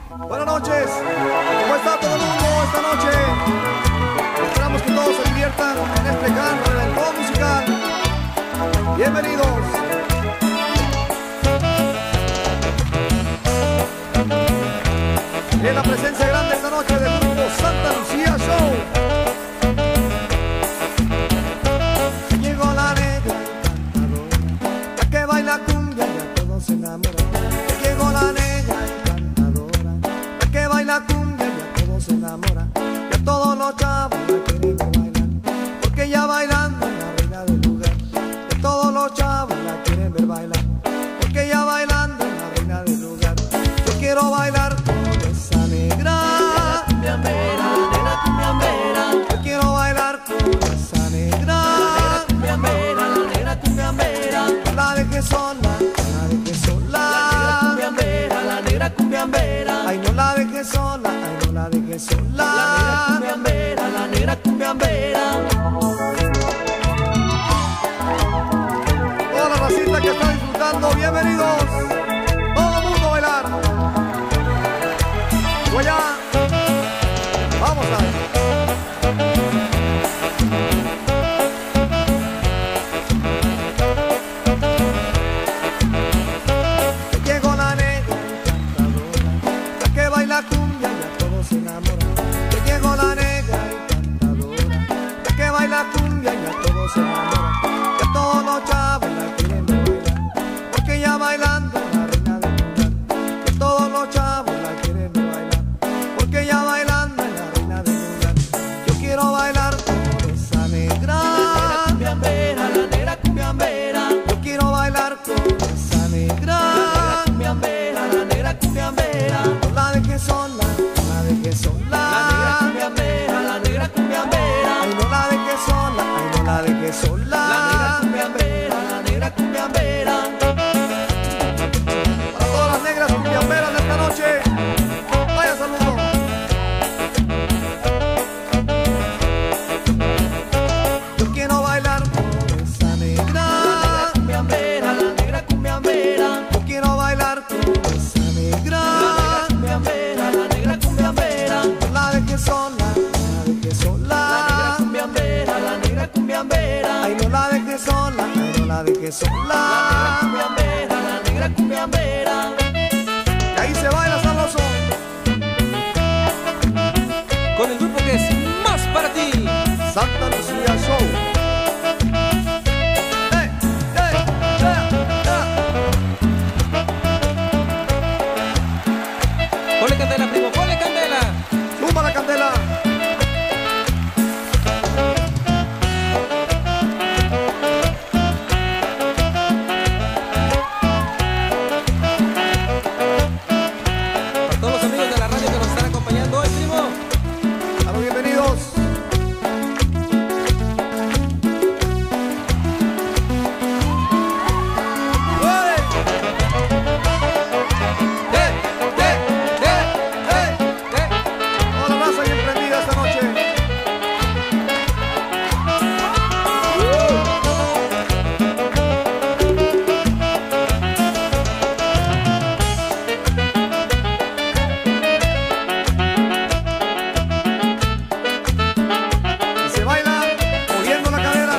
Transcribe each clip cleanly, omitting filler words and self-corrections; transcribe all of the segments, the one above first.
Buenas noches, ¿cómo está todo el mundo esta noche? Esperamos que todos se diviertan en este gran evento musical. Bienvenidos. En la presencia grande esta noche del grupo Santa Lucía Show. Llegó la negra cantadora, la que baila cumbia y a todos se enamora. Llegó la negra cantadora, la que baila cumbia y a todos se enamora. Y a todos los chavos la quieren ver bailar, porque ella bailando es la reina del lugar. Y a todos los chavos la quieren ver bailar, porque ella bailando es la reina del lugar. Yo quiero bailar con esa negra cumbiambera, la negra cumbiambera. Yo quiero bailar con esa negra cumbiambera, la negra cumbiambera. No la dejes sola, no la dejes sola, la negra cumbiambera, la negra cumbiambera. Ay, no la dejes sola, ay, no la dejes sola, la negra cumbiambera, la negra cumbiambera. Toda la racita que está disfrutando, bienvenidos. Todo el mundo a bailar. Voy allá. Vamos a ver. Llegó la negra cantadora, la que baila cumbia y a todos se enamora. Llegó la negra cantadora, la que baila cumbia y a todos se enamora. Que a todos los chavos la quieren ver bailar, porque ella bailando es la reina del lugar. Que todos los chavos la quieren ver bailar, porque ella bailando es la reina del lugar. Yo quiero bailar con esa negra cumbiambera, la negra cumbiambera. Yo quiero bailar con esa negra cumbiambera, la negra cumbiambera. No la dejes sola, no la dejes sola, la negra cumbiambera, la negra cumbiambera. Ay, no la dejes sola, ay, no la dejes sola, la negra cumbiambera, la negra cumbiambera. Para todas las negras cumbiamberas de esta noche, vaya saludo. Yo quiero bailar con esa negra cumbiambera, la negra cumbiambera. Yo quiero bailar con esa negra cumbiambera, la negra cumbiambera. No la dejes sola, no la dejes sola, la negra cumbiambera, la negra cumbiambera. Ay, no la dejes sola, ay, no la dejes sola, la negra cumbiambera, la negra cumbiambera. Y ahí se baila sabroso. Con el grupo que es más para ti, Santa Lucía Show. ¡Hey! ¡Hey! ponle candela, primo, ponle candela. ¡Suma la candela! Para todos los amigos de la radio que nos están acompañando hoy, primo. A los bienvenidos. ¡Hey! ¡Hey! ¡Hey! ¡Hey! ¡Hey! Toda la raza bien prendida esta noche. Y se baila moviendo la cadera.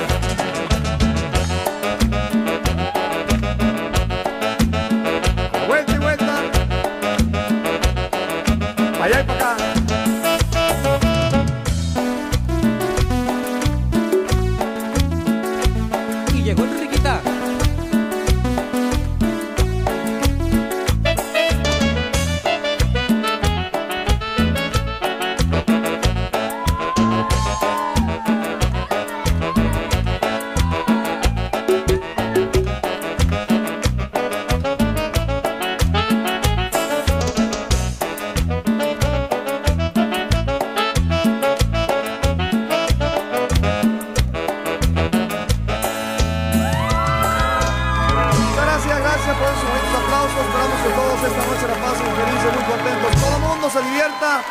Vuelta y vuelta. Para allá y para acá. Y llegó Enriquita. Gracias por esos bonitos aplausos. Esperamos que todos esta noche la pasen felices, muy contentos. Todo el mundo se divierta.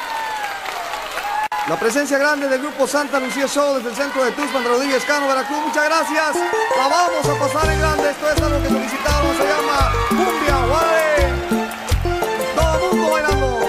La presencia grande del grupo Santa Lucía Show desde el centro de Tuxpan, Rodríguez Cano, Veracruz. Muchas gracias. La vamos a pasar en grande. Esto es algo que solicitaron. Se llama Cumbia Guare. Todo el mundo bailando.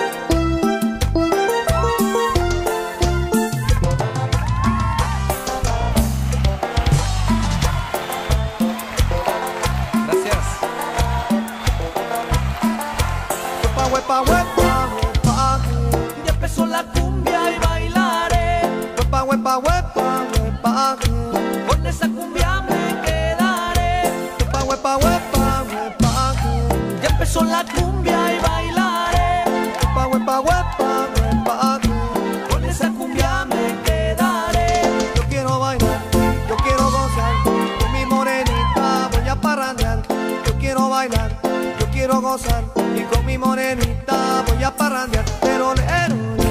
huepa, huepa, huepa. Ya empezó la cumbia y bailaré. Huepa, huepa, huepa, huepa. Con esa cumbia me quedaré. Huepa, huepa, huepa, huepa. Ya empezó la cumbia y bailaré. Huepa, huepa, huepa, huepa. Con esa cumbia me quedaré. Yo quiero bailar, yo quiero gozar. Con mi morenita voy a parrandear. Yo quiero bailar, yo quiero gozar. Y con mi morenita voy a parrandear. Pero lero,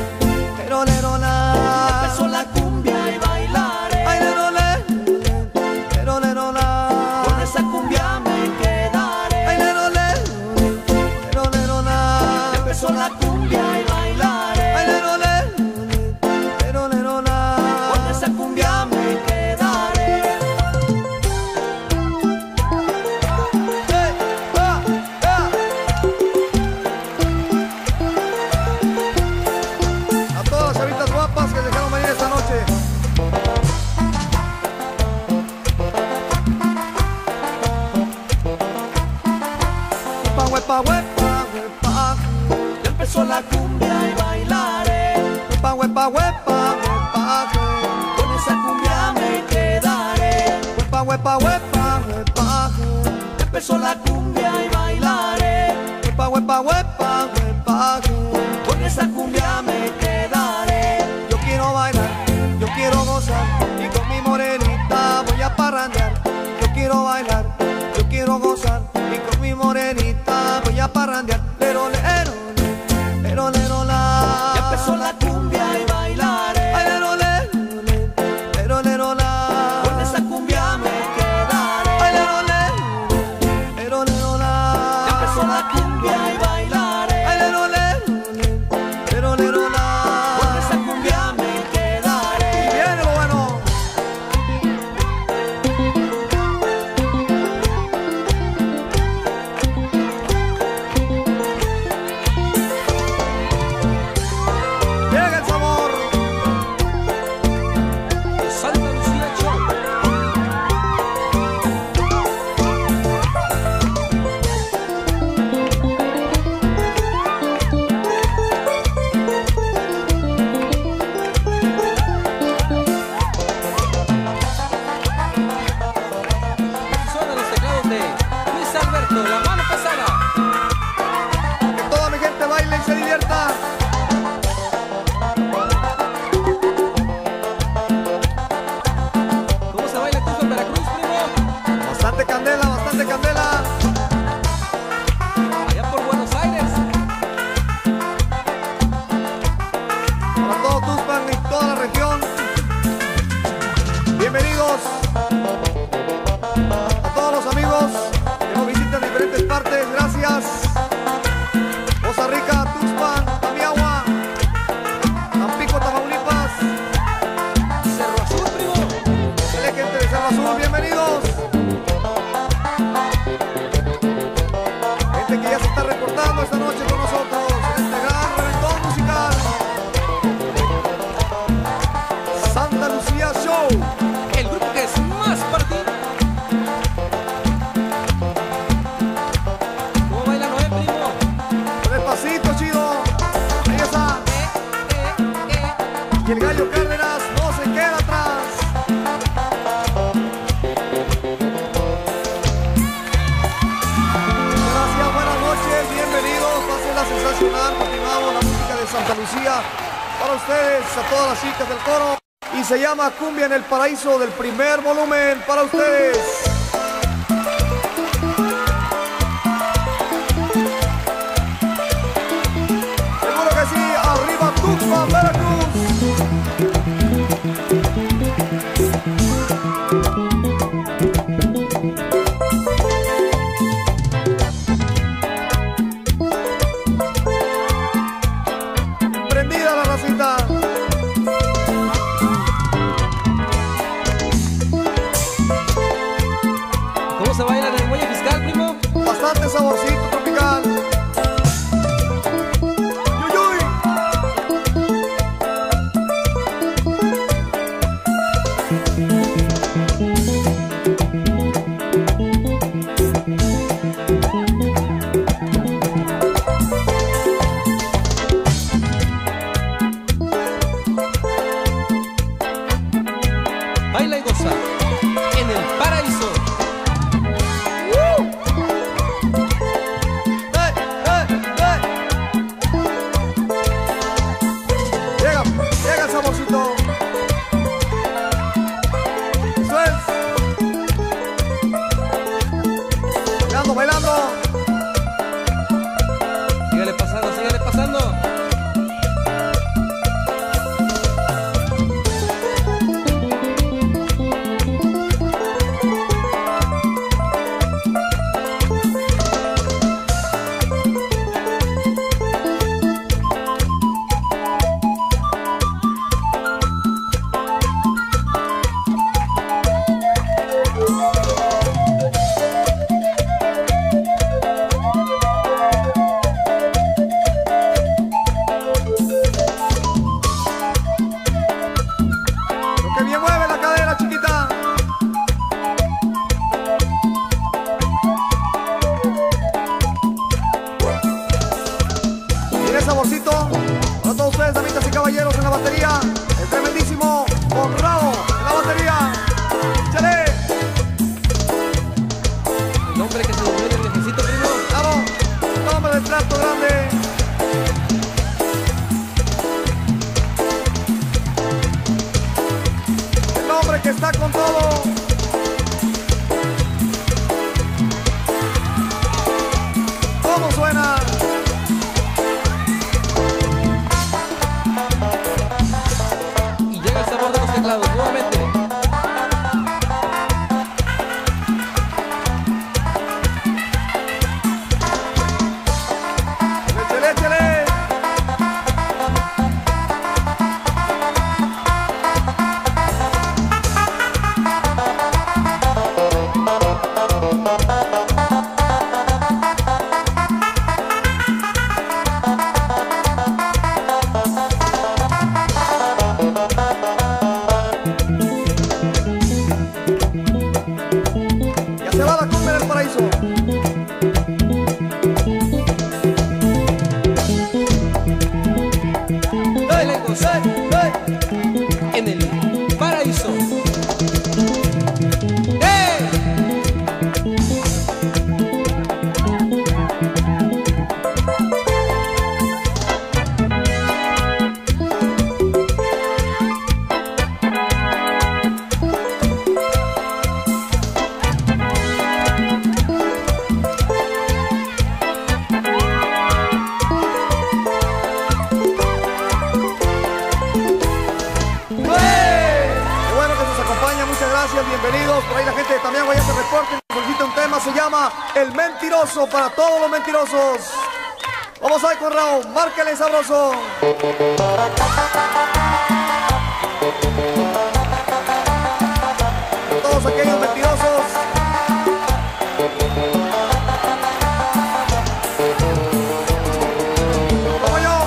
la. Empezó la cumbia y bailaré. Ay, lero, la. Con esa cumbia me quedaré. Ay, lero, la. Ya empezó la cumbia y bailaré. Ay, lero, la. Con esa cumbia me quedaré. Hey, ah, ah. A todas las chavitas guapas que dejaron venir esta noche. Huepa, huepa, huepa. Ya empezó la cumbia y bailaré. Huepa, huepa, huepa, huepa. Con esa cumbia me quedaré. Huepa, huepa, huepa, huepa. Ya empezó la cumbia y bailaré. Huepa, huepa, huepa, huepa. Con esa cumbia me quedaré. Yo quiero bailar, yo quiero gozar. Y con mi morenita voy a parrandear. Yo quiero bailar, yo quiero gozar. Y con mi morenita voy a parrandear. Lero, la. Ya empezó la cumbia y bailaré. Ay, lero, la. Con esa cumbia me quedaré. Ay, lero, la. Ya empezó la cumbia y bailaré. Ay, lero, la. Con esa cumbia me quedaré. Y viene lo bueno. Llega el sabor. Santa Lucía Show. Suenan los teclados de Luis Alberto, la mano pesada. Que toda mi gente baile y se divierta. ¿Cómo se baila tú en Veracruz, primo? Bastante candela, bastante candela. Allá por Buenos Aires. Para todo Tuxpan y toda la región. Bienvenidos a todos los amigos que nos visitan en diferentes partes. Gracias. Poza Rica, Tuxpan, Tamiahua, Tampico, Tamaulipas. Cerro Azul, primo. Dale, gente de Cerro Azul, bienvenidos. Gente que ya se está reportando esta noche con nosotros en este gran reventón musical. Santa Lucía Show. El grupo que es más para ti. ¿Cómo baila Noé, primo? Despacito, chido. Ahí está. Y el gallo Cárdenas no se queda atrás. Gracias, buenas noches, bienvenidos. Pásenla sensacional. Continuamos la música de Santa Lucía para ustedes, a todas las chicas del coro. Y se llama Cumbia en el Paraíso del primer volumen para ustedes. Seguro que sí, arriba Tuxpan, Veracruz. Prendida la racita. ¿Cómo se baila en el muelle fiscal, primo? Bastante saborcito tropical. Yuyuy. saborcito para todos ustedes, damitas y caballeros, en la batería, el tremendísimo Conrado en la batería. ¡Chale! El hombre que se durmió en el viejecito, primo. ¡Vamos! El hombre del trato grande. El hombre que está con todo. ¿Cómo suena? Y llega el sabor de los teclados nuevamente. ¡Échale, échale! Ya se va la cumbia del paraíso. Dale, gozar, en el paraíso. ¡Eh! Qué bueno que nos acompaña, muchas gracias, bienvenidos. Por ahí la gente de Tamiagua ya se reporta, solicita un tema, se llama El Mentiroso, para todos los mentirosos. Vamos a ver con Raúl, márcale sabroso. Todos aquellos mentirosos. Como yo.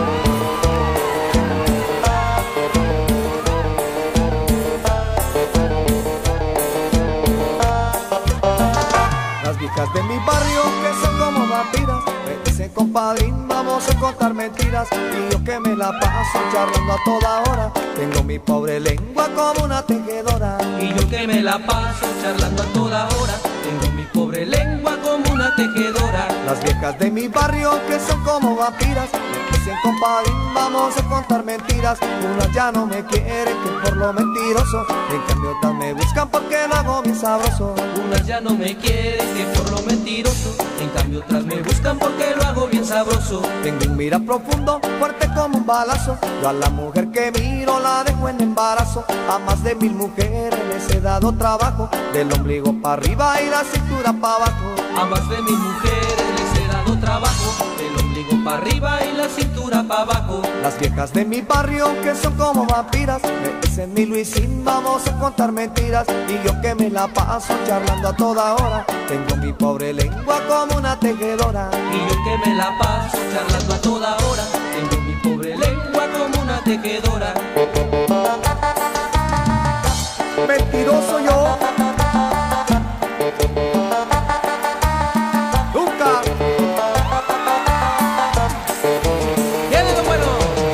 Las viejas de mi barrio que son como vampiras me dicen, compadrín, vamos a contar mentiras. Y yo que me la paso charlando a toda hora, tengo mi pobre lengua como una tejedora. Y yo que me la paso charlando a toda hora, tengo mi pobre lengua como una tejedora. Las viejas de mi barrio que son como vampiras me dicen, compadrín, vamos a contar mentiras. Unas ya no me quieren que por lo mentiroso, en cambio otras me buscan porque lo hago bien sabroso. Unas ya no me quieren que por lo mentiroso, en cambio otras me buscan porque lo hago bien sabroso. Tengo un mira profundo, fuerte como un balazo. Yo a la mujer que miro la dejo en embarazo. A más de 1000 mujeres les he dado trabajo, del ombligo para arriba y la cintura para abajo. A más de 1000 mujeres les he dado trabajo, del ombligo para arriba y la cintura para abajo. Las viejas de mi barrio que son como vampiras me dicen, mi Luisín, vamos a contar mentiras. Y yo que me la paso charlando a toda hora, tengo mi pobre lengua como una tejedora. Y yo que me la paso charlando a toda hora, tengo mi pobre lengua como una tejedora. Mentiroso yo. Nunca. ¡Viene lo bueno!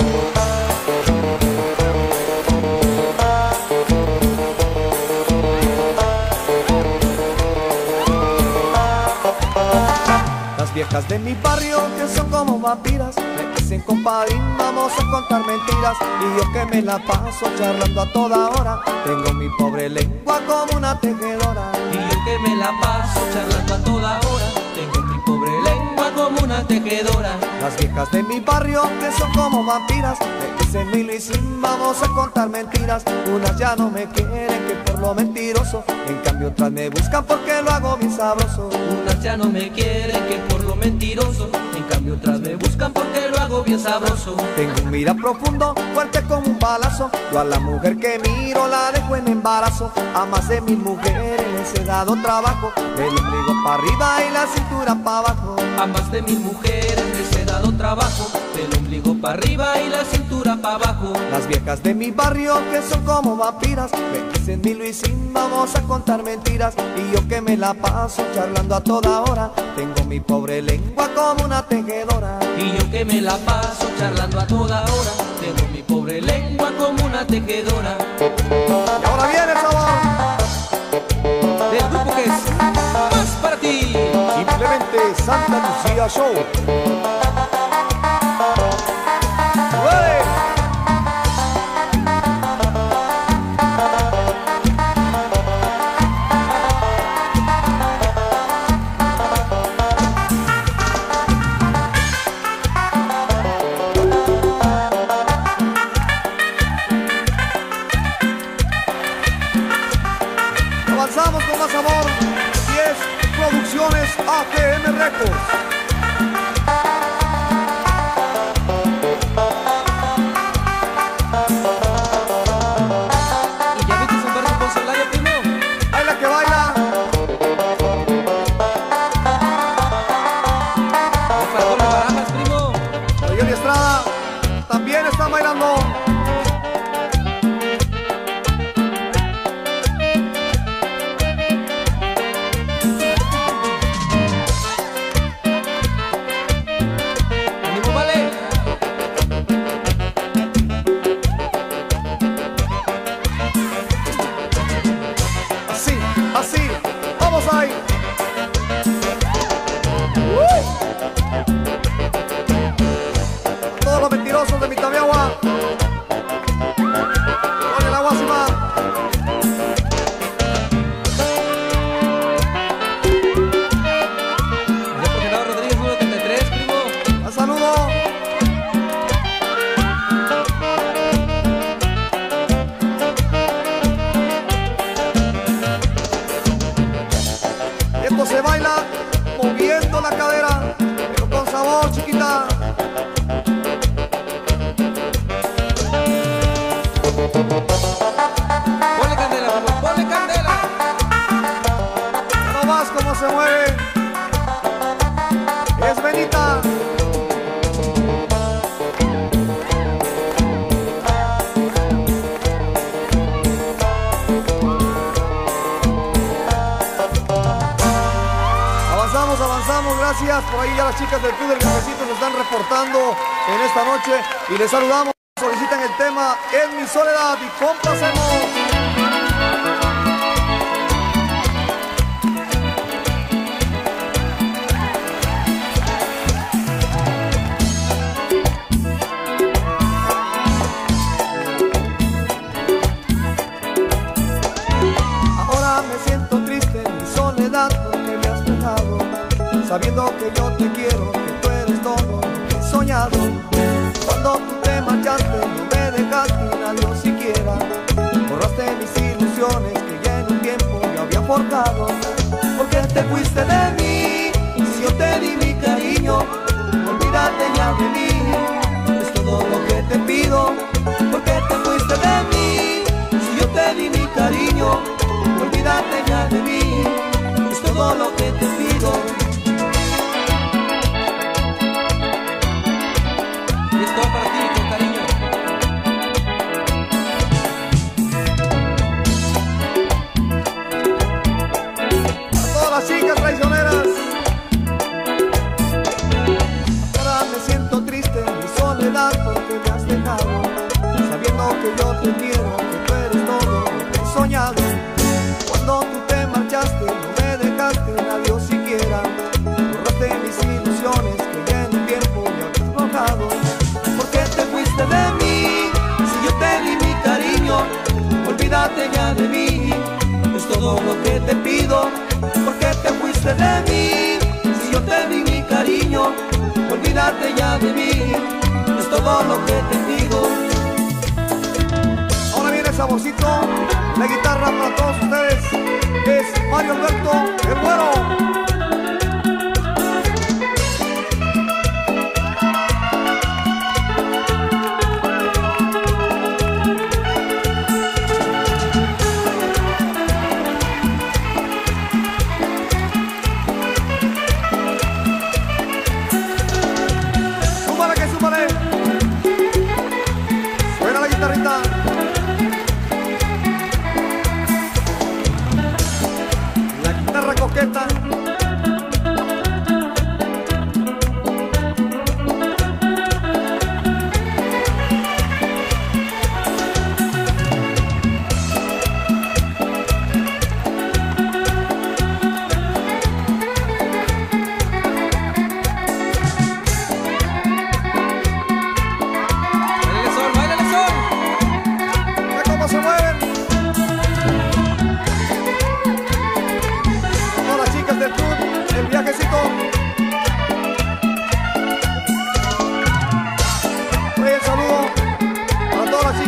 Las viejas de mi barrio que son como vampiras me dicen, compadrín, vamos a contar mentiras. Y yo que me la paso charlando a toda hora, tengo mi pobre lengua como una tejedora. Y yo que me la paso charlando a toda hora, tengo mi pobre lengua como una tejedora. Las viejas de mi barrio que son como vampiras me dicen, mi Luisín, vamos a contar mentiras. Unas ya no me quieren que por lo mentiroso, en cambio otras me buscan porque lo hago bien sabroso. Unas ya no me quieren que por lo mentiroso, en cambio otras me buscan porque lo hago bien sabroso. Tengo un mira profundo, fuerte como un balazo. Yo a la mujer que miro la dejo en embarazo. A más de 1000 mujeres les he dado trabajo, del ombligo para arriba y la cintura para abajo. A más de 1000 mujeres les he dado trabajo, del del ombligo para arriba y la cintura para abajo. Las viejas de mi barrio que son como vampiras me dicen: mi Luisín, vamos a contar mentiras. Y yo que me la paso charlando a toda hora, tengo mi pobre lengua como una tejedora. Y yo que me la paso charlando a toda hora, tengo mi pobre lengua como una tejedora. Y ahora viene el sabor del grupo que es más para ti. Simplemente Santa Lucía Show. ¡Ué! Avanzamos con más sabor. 10 Producciones ATM Records. Y ya viste un verso con Celaya, primo. Ahí la que baila. El Farol de Barajas, primo. Joel Estrada también está bailando. Ánimo, vale. Así, así. Vamos ahí. A todos los mentirosos de mi Tabiagua. Con el agua encima. Ya por Genaro Rodríguez, 973, primo. Un saludo. Esto se baila moviendo la cadera, pero con sabor, chiquita. Ponle candela, primo, ponle candela. No más cómo se mueve. Es Benita. Avanzamos, gracias. Por ahí ya las chicas del Club del Cafecito se están reportando en esta noche y les saludamos. Solicitan el tema En mi soledad y complacemos. Ahora me siento triste en mi soledad porque me has dejado, sabiendo que yo te quiero, que tú eres todo lo que he soñado. Cuando tú te marchaste no me dejaste un adiós siquiera, borraste mis ilusiones que ya en un tiempo yo había forjado. ¿Por qué te fuiste de mí? Si yo te di mi cariño, olvídate ya de mí, es todo lo que te pido. ¿Por qué te fuiste de mí? Si yo te di mi cariño, olvídate ya de mí, es todo lo que te pido. Y es todo para ti, con cariño. A todas las chicas traicioneras. Ahora me siento triste en mi soledad porque me has dejado, sabiendo que yo te quiero, que tú eres todo lo que he soñado. Cuando tú te marchaste no me dejaste un adiós siquiera, borraste mis ilusiones que ya en un tiempo me habías forjado. ¿Por qué te fuiste de mí? Si yo te di mi cariño, olvídate ya de mí, es todo lo que te pido. ¿Por qué te fuiste de mí? Si yo te di mi cariño, olvídate ya de mí, es todo lo que te pido. Ahora viene el saborcito, la guitarra para todos ustedes, es Mario Alberto, el güero. Súmale que súmale.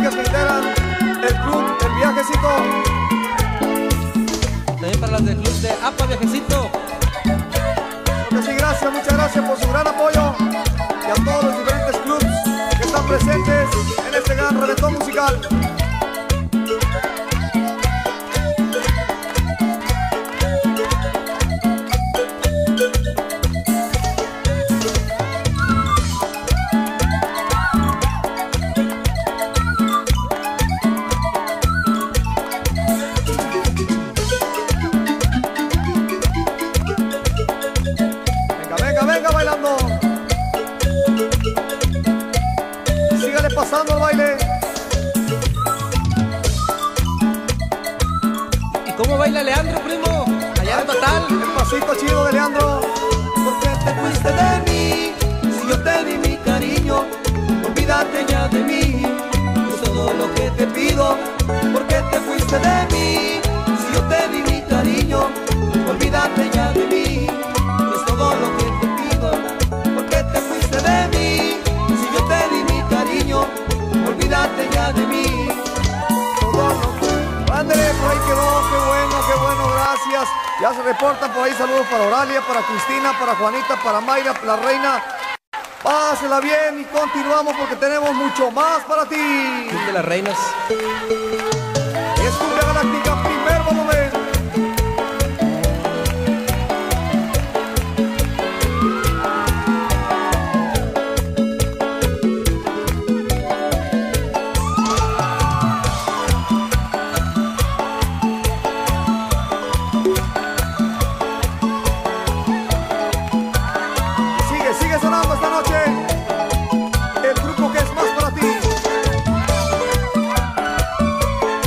amigas que integran el club El Viajecito. También para las del club de APA Viajecito. Porque sí, gracias, muchas gracias por su gran apoyo. Y a todos los diferentes clubs que están presentes en este gran reventón musical. Venga bailando. Sígale pasando el baile. ¿Y cómo baila Leandro, primo? Allá en Total. El pasito chido de Leandro. ¿Por qué te fuiste de mí? Si yo te di mi cariño, olvídate ya de mí. Es todo lo que te pido. ¿Por qué te fuiste de mí? Si yo te di mi cariño, olvídate ya de mí. Es todo lo que te pido. ¿Por qué te fuiste de mí? Si yo te di mi cariño, olvídate ya de mí. Todo lo que... Ándale, por ahí quedó, qué bueno, gracias. Ya se reportan por ahí saludos para Oralia, para Cristina, para Juanita, para Mayra, la reina. Pásela bien y continuamos porque tenemos mucho más para ti. Club de las reinas. Es Cumbia Galáctica, primer volumen. Sigue sonando esta noche el grupo que es más para ti.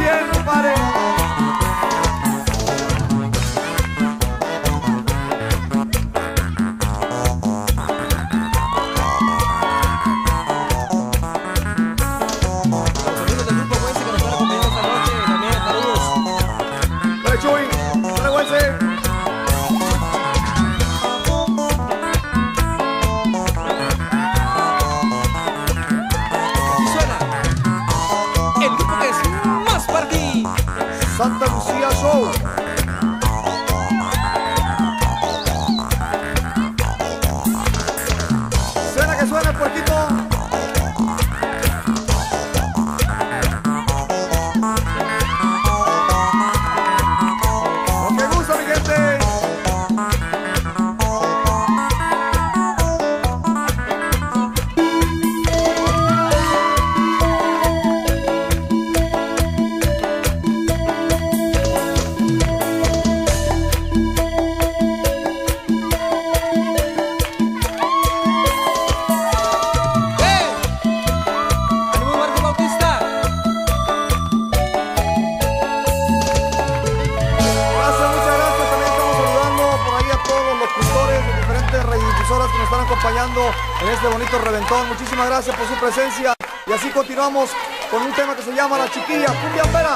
bien, compadre. Los amigos del grupo Güense que nos están acompañando esta noche, también saludos. Dale, Chuy. Dale, Güense. Así suena el grupo que es más para ti. Santa Lucía Show. Suena que suena el puerquito. Lo que gusta, mi gente. ¡Ánimo, Marco Bautista! Gracias, muchas gracias. También estamos saludando por ahí a todos los locutores de diferentes radiodifusoras que nos están acompañando en este bonito reventón. Muchísimas gracias por su presencia. Y así continuamos con un tema que se llama La Chiquilla Cumbiambera.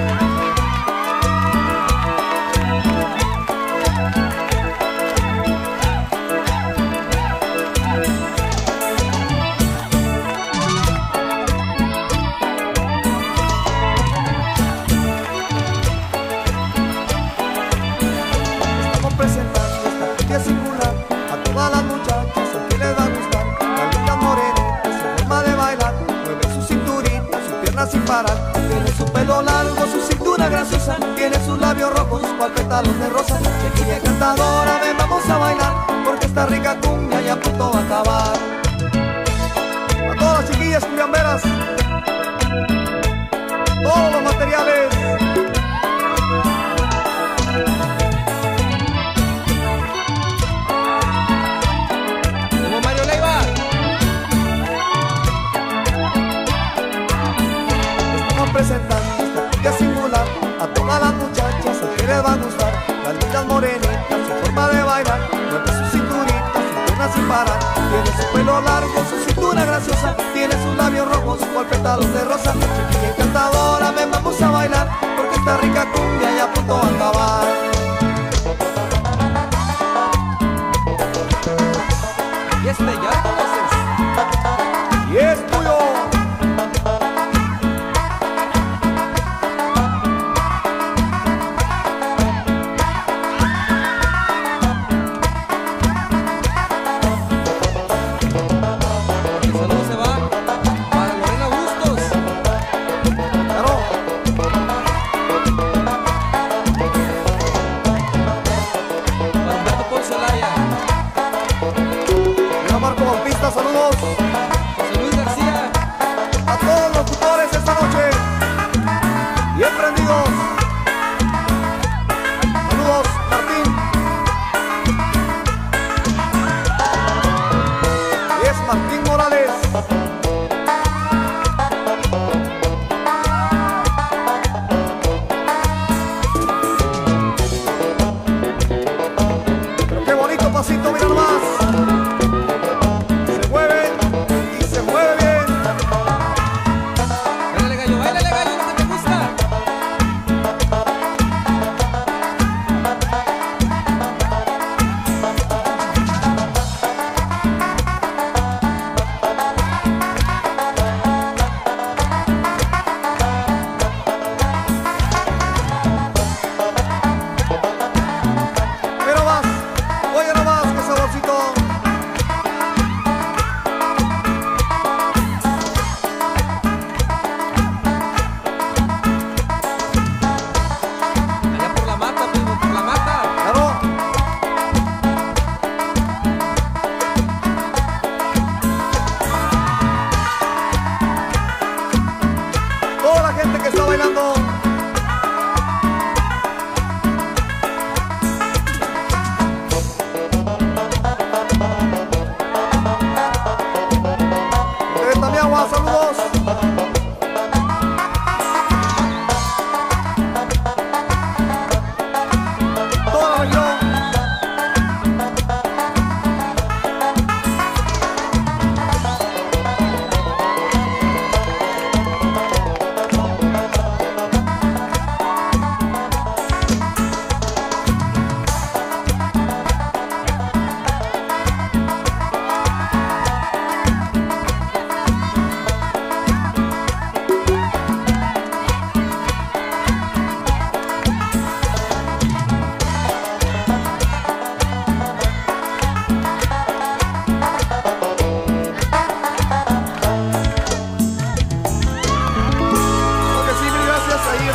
Estamos presentando esta cumbia singular a todas las muchachas, a quien les va a gustar. Las lindas morenitas, su forma de bailar, mueve su cinturita, sus piernas sin parar. Tiene su pelo largo, su cintura graciosa, tiene sus labios rojos, cual pétalos de rosa. Chiquilla encantadora, ven vamos a bailar, porque esta rica cumbia ya a punto va a acabar. A todas las chiquillas cumbiamberas, todos los materiales. ¡Ánimo, Mario Leiva! Estamos presentando esta cumbia singular a todas las muchachas, a quien les va a gustar. Las lindas morenitas, su forma de bailar, mueve su cinturita, sus piernas sin parar. Tiene su pelo largo, su cintura graciosa, tiene sus labios rojos, cual pétalos de rosa. Chiquilla encantadora, ven vamos a bailar, porque esta rica cumbia ya a punto va a acabar. Y este ya lo conoces. Y es tuyo. El saludo se va para Lorena Bustos. Claro.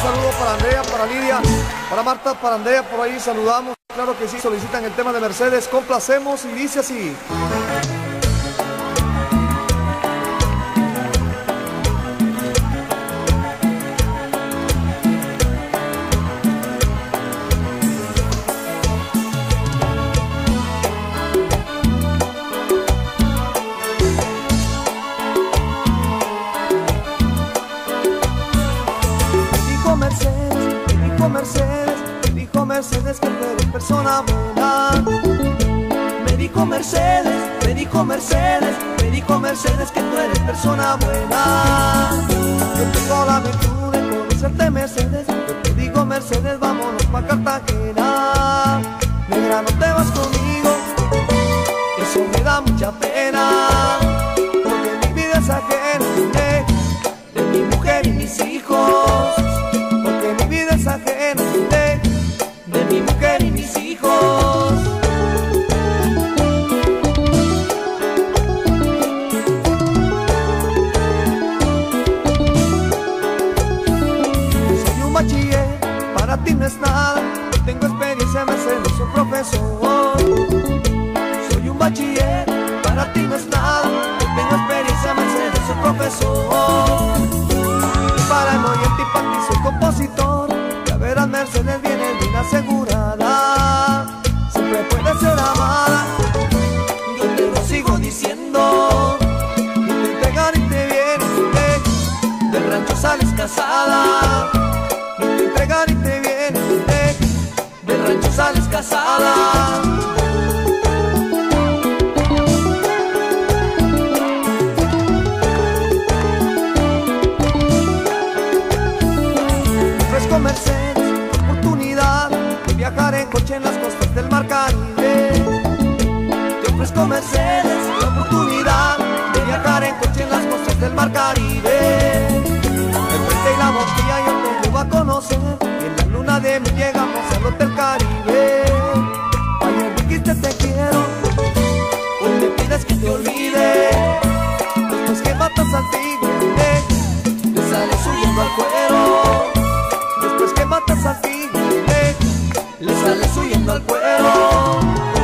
saludo para Andrea, para Lidia, para Marta, para Andrea, por ahí saludamos. Claro que sí, solicitan el tema de Mercedes, complacemos y dice así. Mercedes que tú eres persona buena. Me dijo Mercedes, me dijo Mercedes, me dijo Mercedes que tú eres persona buena. Yo tengo la virtud de conocerte, Mercedes. Yo te digo Mercedes, vámonos pa' Cartagena. Negra, no te vas conmigo, eso me da mucha pena, porque mi vida es ajena de mi mujer y mis hijos, porque mi vida es ajena de mi mujer y mis hijos. Soy un bachiller, para ti no es nada. Tengo experiencia, Mercedes, soy profesor. Soy un bachiller, para ti no es nada. Tengo experiencia, Mercedes, soy profesor. Para no oyente y para ti soy compositor. Ya verás, Mercedes viene bien asegurada, siempre puede ser amada. Yo te lo sigo diciendo, y te entregan y te vienen, del rancho sales casada. Y te entregan y te vienen, del rancho sales casada. Ofrezco Mercedes oportunidad de viajar en coche en las costas del Mar Caribe. Te ofrezco Mercedes la oportunidad de viajar en coche en las costas del Mar Caribe. El puente y la boquilla yo te llevo a conocer, y en la luna de miel llegamos al Hotel Caribe. Ayer dijiste te quiero, hoy me pides que te olvide. Después que matas al tigre, le sales huyendo al cuero. Después que matas al tigre, le sales huyendo al cuero.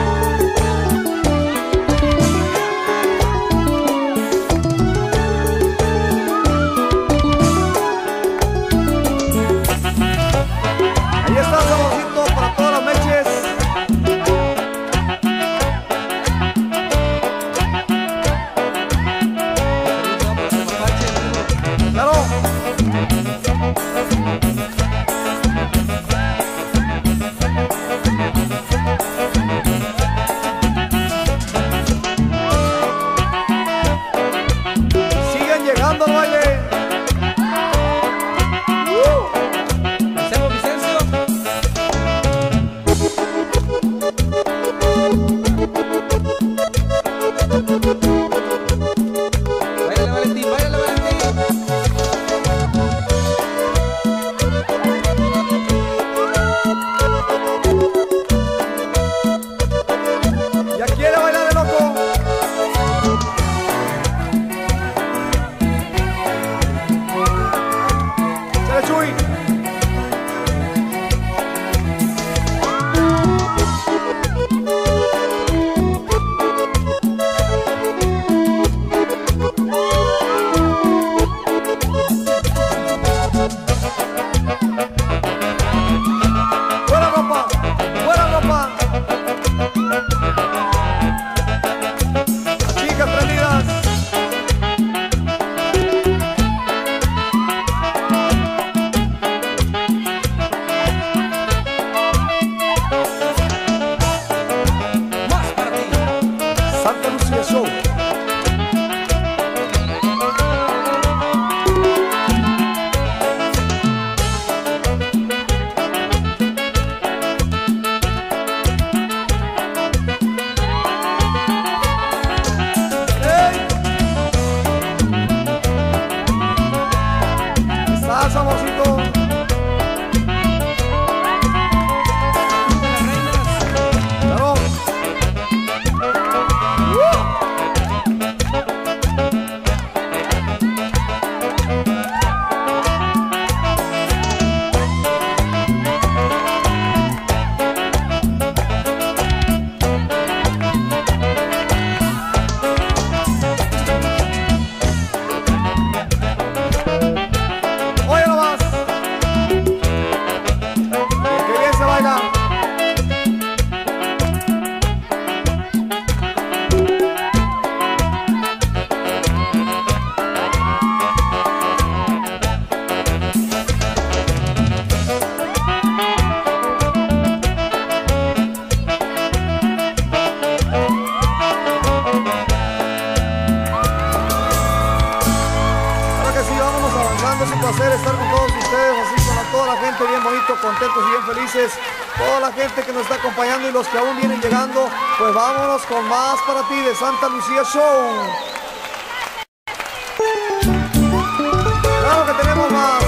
Ahí está el saborcito para todas las meches. Claro. bonito, contentos y bien felices. Toda la gente que nos está acompañando y los que aún vienen llegando, pues vámonos con más para ti de Santa Lucía Show. Claro que tenemos más.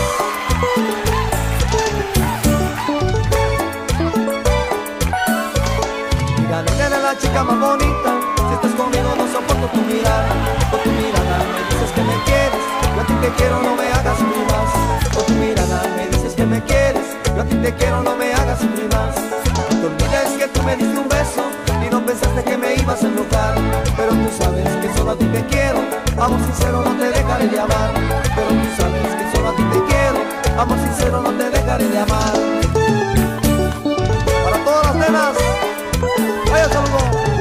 Mira, nena, eres la chica más bonita. Si estás conmigo no soporto tu mirada. Con tu mirada me dices que me quieres. Yo a ti te quiero, no me hagas sufrir más. Con tu mirada me dices que me quieres. Yo a ti te quiero, no me hagas sufrir más. No te olvides que tú me diste un beso y no pensaste que me ibas a enojar. Pero tú sabes que solo a ti te quiero. Amor sincero, no te dejaré de amar. Pero tú sabes que solo a ti te quiero. Amor sincero, no te dejaré de amar. Para todas las nenas, vaya saludo.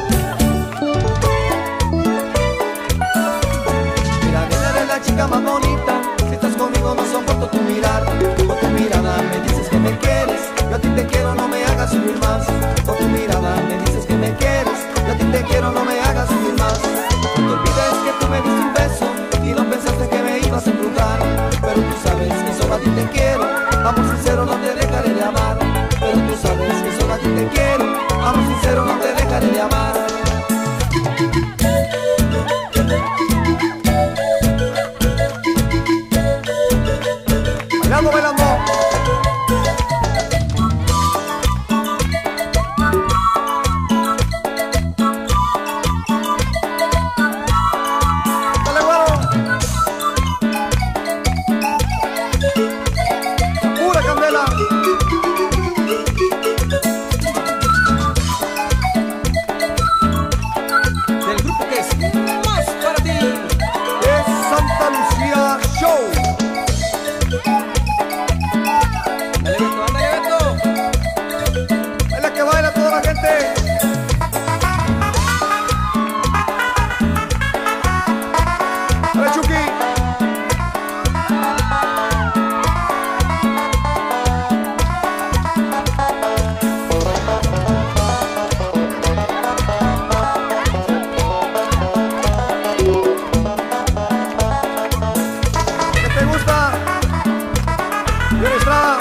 Mira, nena, eres la chica más bonita. Si estás conmigo no soporto tu mirar. Con tu mirada me dices que me quieres. Yo a ti te quiero, no me hagas sufrir más. Con tu mirada me dices que me quieres. Yo a ti te quiero, no me hagas sufrir más. No te olvides que tú me diste un beso y no pensaste que me ibas a embrujar. Pero tú sabes que solo a ti te quiero. Amor sincero, no te dejaré de amar. Pero tú sabes que solo a ti te quiero. Amor sincero, no te dejaré de amar. Bailando, bailando. Dale, güero. Pura candela. Del grupo que es más para ti. Es Santa Lucía Show. Dale, Beto, ándale, Beto. Baila que baila toda la gente. Dale, Chucky. ¿Qué te gusta? Bien, Estrada.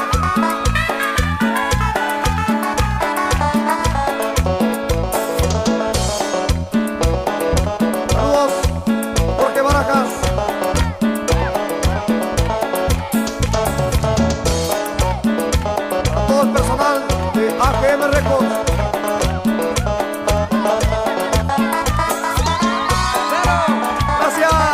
Saludos, Jorge Barajas. A todo el personal de AGM Records. Gracias.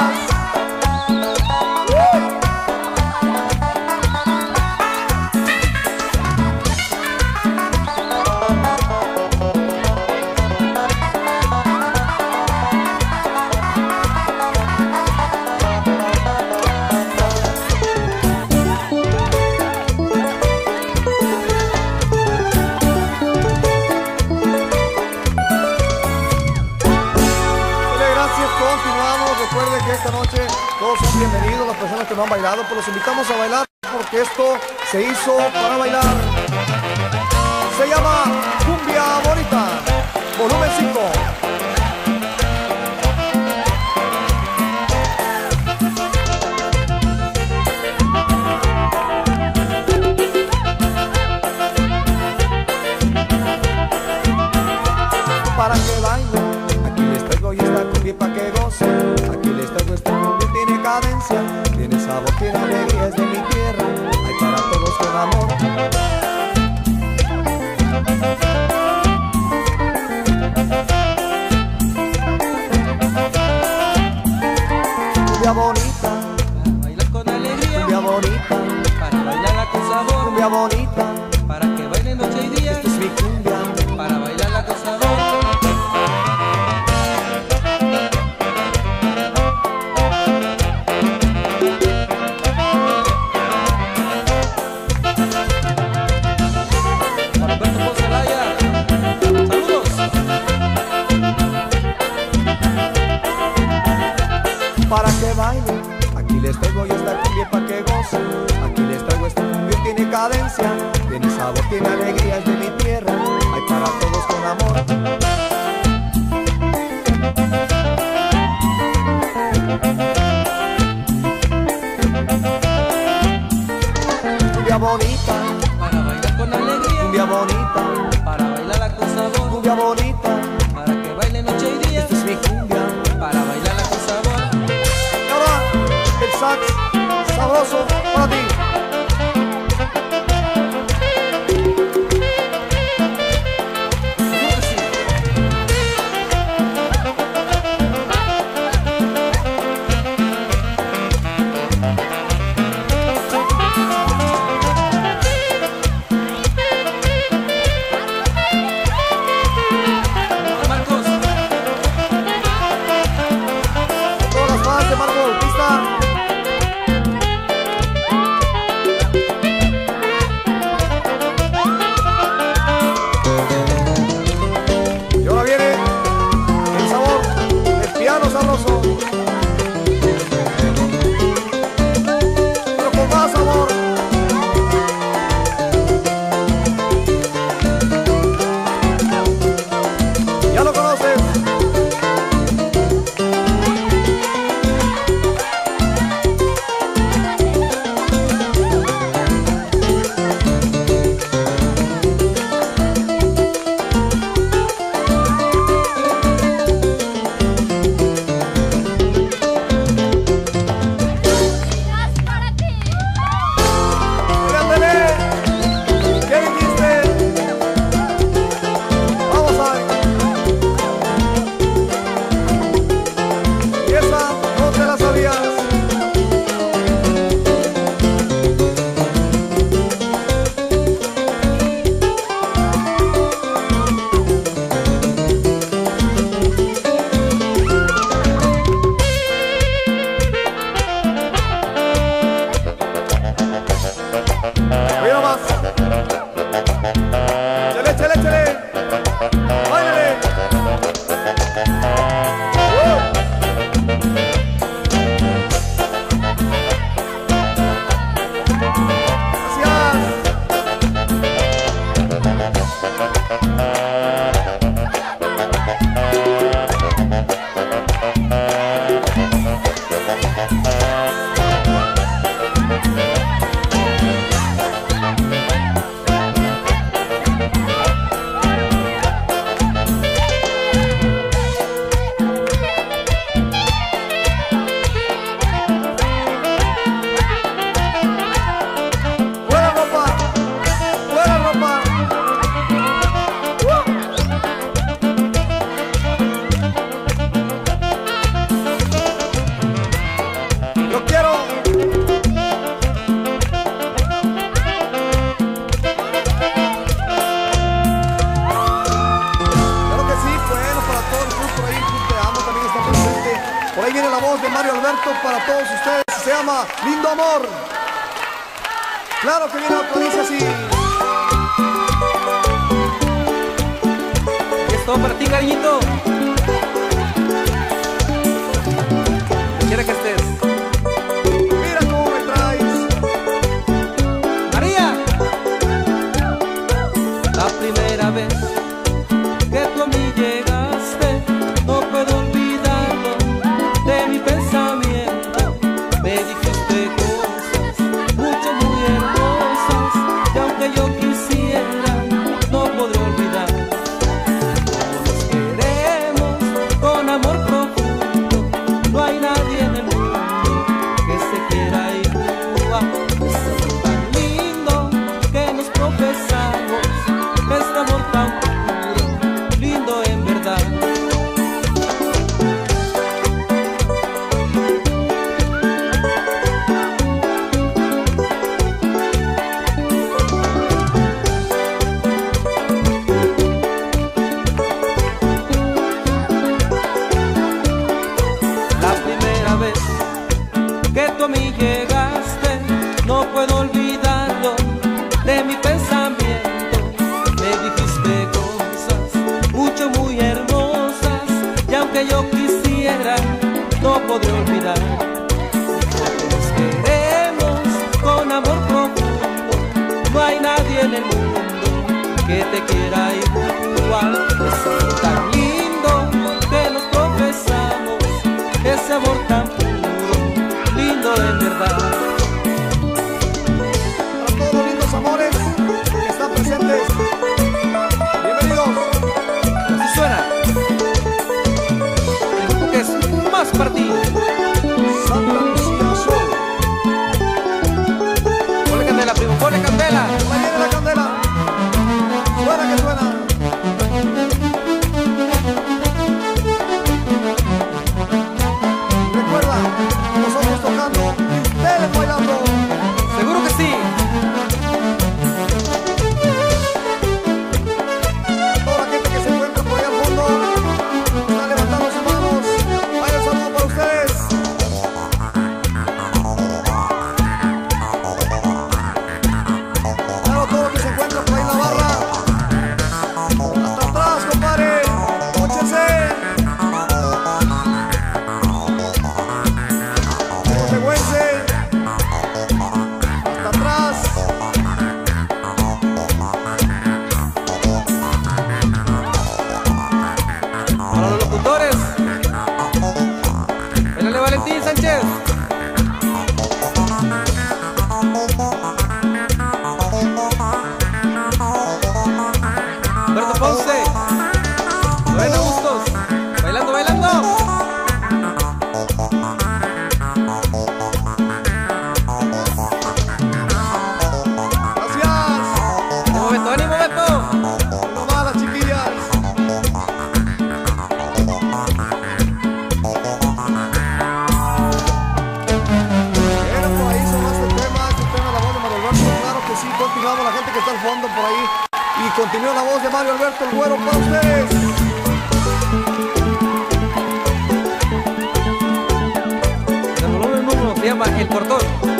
Dale, gracias, continuamos. Recuerde que esta noche todos son bienvenidos, las personas que no han bailado, pues los invitamos a bailar porque esto se hizo para bailar. Se llama Cumbia Bonita, volumen 5. Para que baile, aquí les traigo y esta cumbia pa' que goce. Aquí les traigo esta cumbia, tiene cadencia, tiene sabor, tiene alegría, es de mi tierra. Hay para todos con amor. Cumbia bonita, Para bailar con alegría. cumbia bonita, Para bailarla con sabor. cumbia bonita. Para que bailen noche y día. Esta es mi cumbia. Para bailarla con sabor. Para Alberto Poncelaya. Saludos. Para que baile, aquí les traigo yo esta cumbia pa' que goce. Aquí les traigo esta cumbia, tiene cadencia, tiene sabor, tiene alegría, es de mi tierra. Hay para todos con amor. Cumbia bonita, Para bonita, para bailarla con sabor, cumbia bonita, para que baile noche y día. esta es mi cumbia. Para bailarla con sabor. Y ahora el sax sabroso para ti. Marcos, Todas las fans de Marco Bautista. Y ahora viene el sabor del piano sabroso, pero con más sabor. Ya lo conoces. Ándale. ¿Qué dijiste? Vamos a ver. Y esa no te la sabías. Oye nomás. Chele, chele, chele. Báilale. Gracias. Fuera ropa. Fuera ropa. Yo quiero. Claro que sí, bueno, para todo el club por ahí, Club Te Amo también está presente. Por ahí viene la voz de Mario Alberto para todos ustedes. Se llama Lindo Amor. Claro que viene otro, dice así. y es todo para ti, cariñito. Quiera que estés. Mira cómo me traes. María, la primera vez que tú a mí llegaste, no puedo olvidarlo de mi pensamiento. Me dijiste cosas mucho muy hermosas, y aunque yo quisiera, no podré olvidar. Nos queremos con amor profundo, no hay nadie en el mundo que se quiera igual. Este amor tan lindo que nos profesamos, este amor tan puro, lindo en verdad. La primera vez que tú a mí llegaste, no puedo olvidarlo de mi pensamiento. Me dijiste cosas mucho muy hermosas, y aunque yo quisiera, no podré olvidar. Nos queremos con amor profundo, no hay nadie en el mundo que te quiera igual. Ese amor tan lindo que nos profesamos, ese amor tan puro, lindo en verdad. Para todos los lindos amores que están presentes ánimo, Beto. No más las chiquillas. Bueno, por ahí son este tema la voz de Mario Alberto. Claro que sí, continuamos la gente que está al fondo por ahí. Y continúa la voz de Mario Alberto, el güero para ustedes. El volumen 1 se llama El Cortón.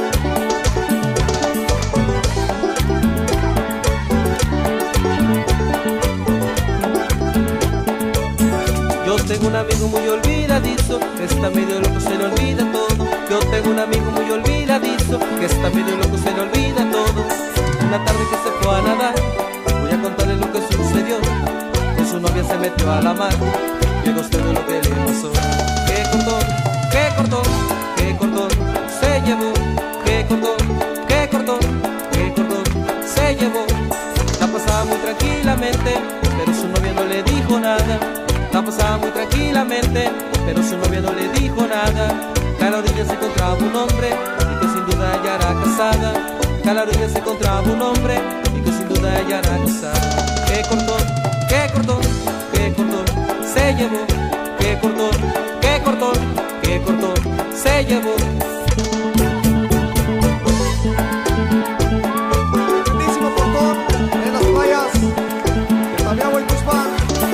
Yo tengo un amigo muy olvidadizo, que está medio loco, se le olvida todo. Yo tengo un amigo muy olvidadizo, que está medio loco, se le olvida todo. Una tarde que se fue a nadar, voy a contarle lo que sucedió. Con su novia se metió a la mar, llegó usted de lo que le pasó. Qué cortón, qué cortón, qué cortón se llevó. Qué cortón, qué cortón, qué cortón se llevó. La pasaba muy tranquilamente, pero su novia no le dijo nada. La pasaba muy tranquilamente, pero su novia no le dijo nada. Que a la orilla se encontraba un hombre y que sin duda ella era casada. Que a la orilla se encontraba un hombre y que sin duda ella era casada. Qué cortón, qué cortón, qué cortón se llevó. Qué cortón, qué cortón, qué cortón se llevó. Grandísimo cortón en las playas de Tabiagua y Tuxpan.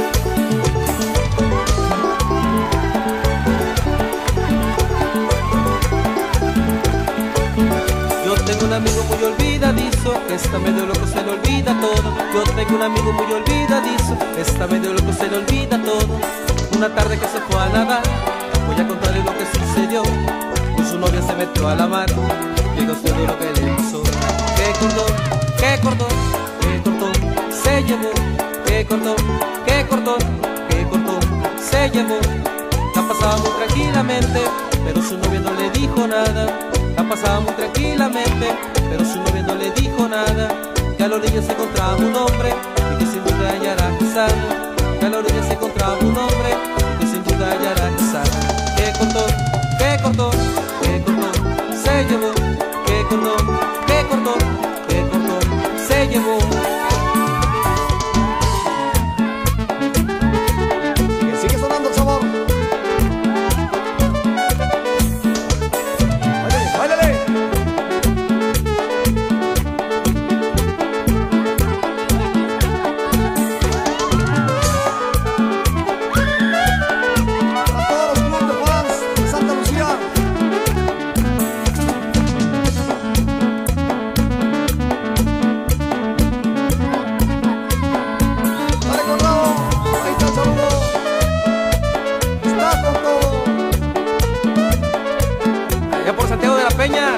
Yo tengo un amigo muy olvidadizo, que está medio loco, se le olvida todo. Yo tengo un amigo muy olvidadizo, que está medio loco, se le olvida todo. Una tarde que se fue a nadar, voy a contarle lo que sucedió. Con su novia se metió a la mar, llegó usted de lo que le pasó. Qué cortón, qué cortón, qué cortón se llevó. Qué cortón, qué cortón, qué cortón se llevó. La pasaba muy tranquilamente, pero su novia no le dijo nada. La pasaba muy tranquilamente, pero su novia no le dijo nada. Que a la orilla se encontraba un hombre y que sin duda ella era casada. Que a la orilla se encontraba un hombre y que sin duda ella era casada. Qué cortón, qué cortón, qué cortón se llevó. Qué cortón, qué cortón, qué cortón se llevó. Sigue sonando el sabor. Báilale, báilale. Para todos los clubes de fans de Santa Lucía. Dale con Bravo, ahí está el saludo. Está con todo. Allá por Santiago de la Peña.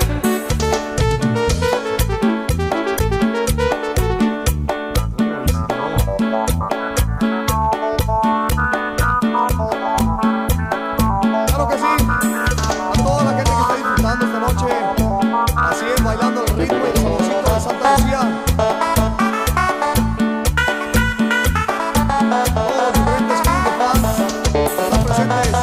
Claro que sí, a toda la gente que está disfrutando esta noche, así es, bailando el ritmo y el saborcito de Santa Lucía. Todos los diferentes clubes de fans están presentes.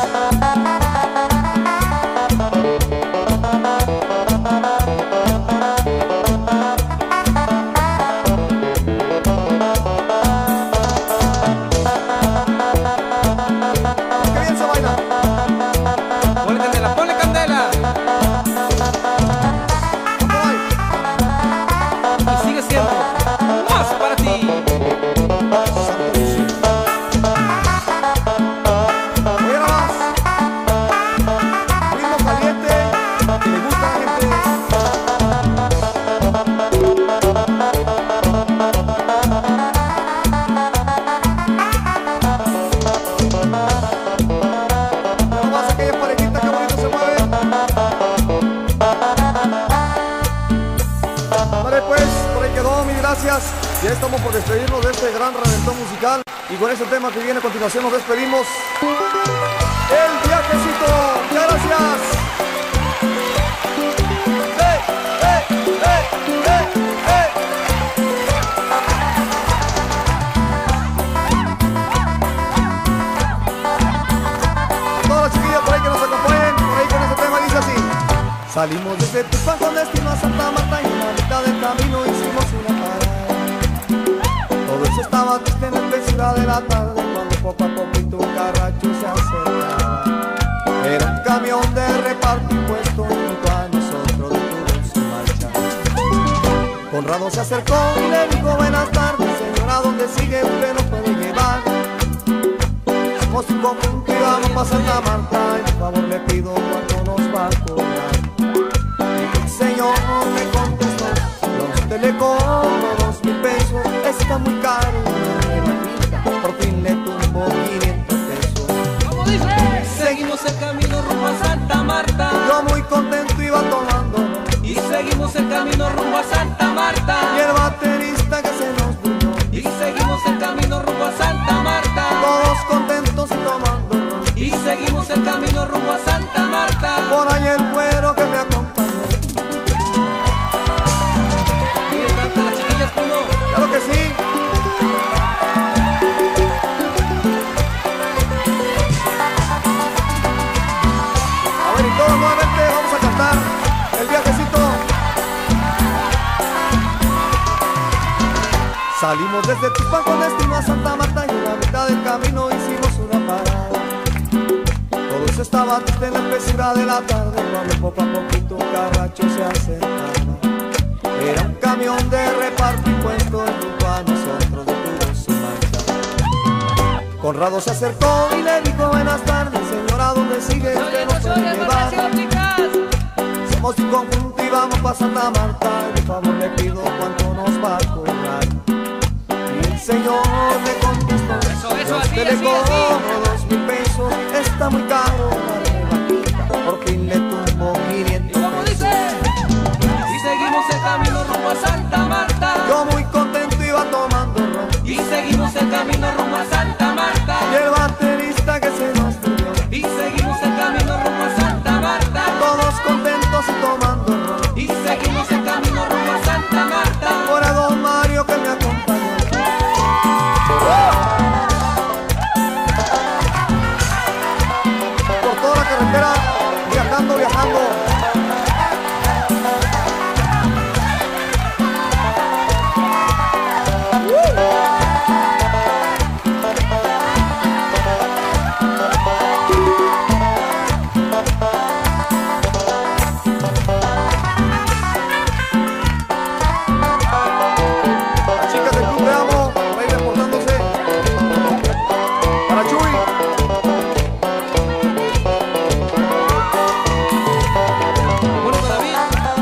¡Qué bien se baila! Ponle candela, ponle candela. ¡Vamos ahí! Y sigue siendo más para ti. Santa Lucía. Oye nada más. Ritmo caliente que le gusta a la gente. Nada más aquella parejita que bonito se mueve. Vale pues, por ahí quedó, mil gracias. Ya estamos por despedirnos de este gran reventón musical. Y con este tema que viene a continuación nos despedimos. El viajecito. Muchas gracias. ¡Hey, hey, hey, hey, hey! Todas las chiquillas por ahí que nos acompañen, por ahí con este tema dice así. Salimos desde Tuxpan con destino a Santa Marta y en la mitad del camino hicimos una parada. estaba triste en la espesura de la tarde, cuando poco a poquito un carracho se acercaba. Era un camión de reparto impuesto junto a nosotros detuvo su marcha. Conrado se acercó y le dijo: buenas tardes, señora, ¿dónde sigue? Usted no puede llevar. Somos un conjunto y vamos pa' Santa Marta, y por favor le pido cuánto nos va a cobrar. El señor me contestó: los telecobro 2,000 pesos, está muy caro, por fin le tumbo 500 pesos. ¿Cómo dice? Seguimos el camino rumbo a Santa Marta. Yo muy contento iba tomando, y seguimos el camino rumbo a Santa Marta. y el baterista que se nos durmió. Y seguimos el camino rumbo a Santa Marta. Todos contentos y tomando, Y seguimos el camino rumbo a Santa Marta. por ahí el güero que me acompañó. ¿Quieren cantar las chiquillas, primo? Claro que sí. A ver, y todos nuevamente vamos a cantar el viajecito. Salimos desde Tuxpan con destino a Santa Marta, y en la mitad del camino hicimos una parada. Todo eso estaba triste en la espesura de la tarde, cuando poco a poquito un carracho se acercaba. Era un camión de reparto impuesto, junto a nosotros detuvo su marcha. Conrado se acercó y le dijo: buenas tardes, señora, ¿dónde sigue? Usted no puede llevar. Somos un conjunto y vamos pa' Santa Marta, y por favor le pido cuánto nos va a cobrar. Y el señor me contestó: los telecobro 2,000 pesos, está muy caro, vale, por fin le tumbo 500 pesos. Y seguimos el camino rumbo a Santa Marta. Yo muy contento iba tomando ron, Y seguimos el camino rumbo a Santa Marta. y el baterista que se nos durmió. Y seguimos el camino rumbo a Santa Marta. Todos contentos y tomando ron, Y seguimos el camino rumbo a Santa Marta. por a don Mario que me acompañó. Por toda la carretera, viajando, viajando. Las chicas del Club de Amo, por ahí reportándose. Para Chuy. Bueno, para David.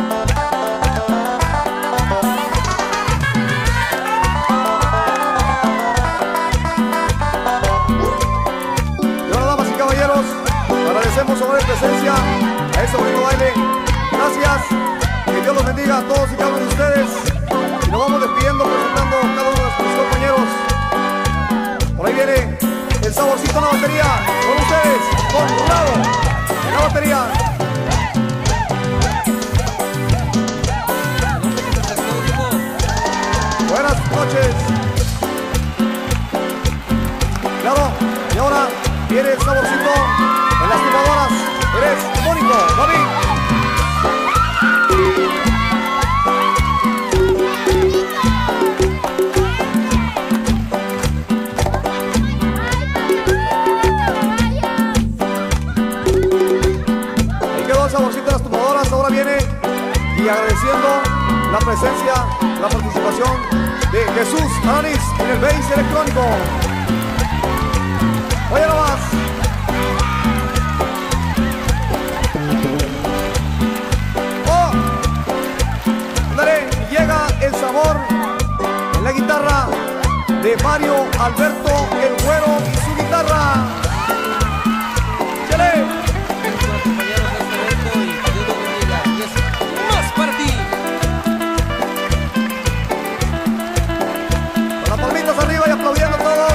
Y ahora, damas y caballeros, agradecemos su buena presencia a este bonito baile. Gracias, que Dios los bendiga a todos y cada uno de ustedes. Y nos vamos despidiendo presentando a cada uno de nuestros compañeros. Por ahí viene el saborcito en la batería, con ustedes, con Conrado en la batería. Buenas noches. Claro, y ahora viene el saborcito en las tubadoras. Eres Mónico, David. Ahí quedó el saborcito de las tubadoras. Ahora viene, y agradeciendo la presencia, la participación de Jesús Aranis en el bass electrónico. Oye nomás. Oh, dale, llega el sabor en la guitarra de Mario Alberto el Güero y su guitarra. ¡Chale! Nuestros compañeros de este evento y que Dios los bendiga. Y es más para ti. Con las palmitas arriba y aplaudiendo todos.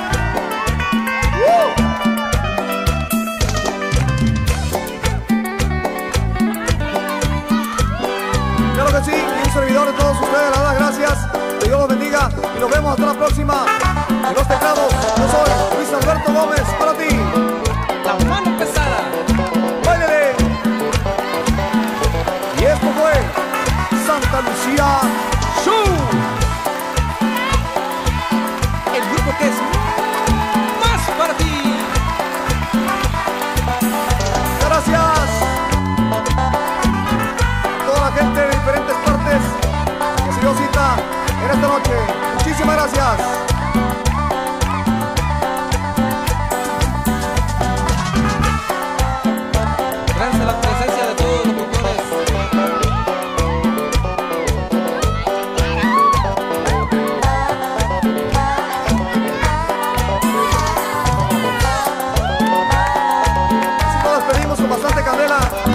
Claro que sí, y un servidor de todos ustedes, la verdad, gracias. Que Dios los bendiga y nos vemos hasta la próxima. En los teclados, yo soy Luis Alberto Gómez para ti. La mano pesada. ¡Báilele! Y esto fue Santa Lucía Show. Muchísimas gracias. Gracias a la presencia de todos los locutores. Así nos despedimos con bastante candela.